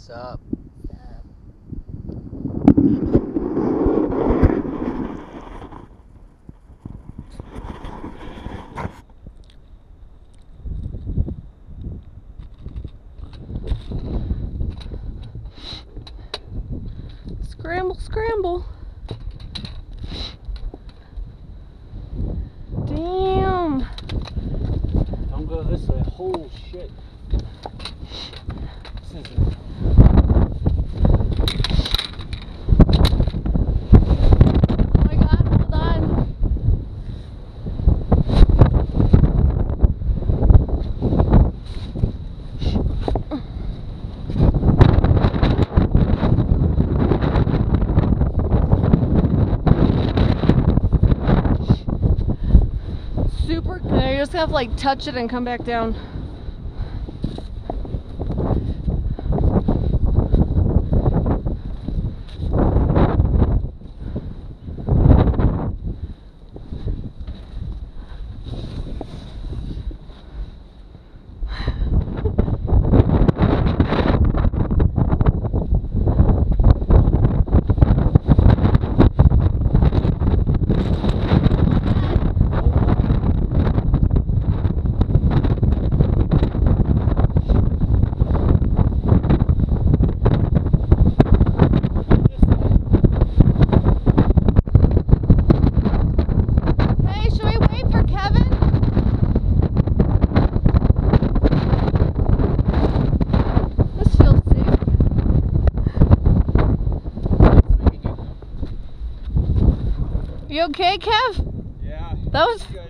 Sup? Scramble, scramble. Damn. Don't go this way. Holy shit. This is Oh my god, hold on. Super. No, you just have to like touch it and come back down. You okay, Kev? yeah. That was